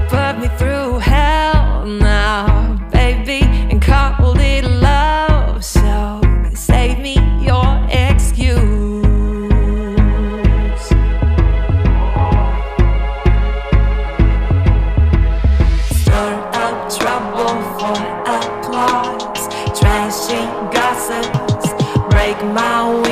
put me through hell now, baby, and called it love. So save me your excuse. Stir up trouble for applause, trashy gossips break my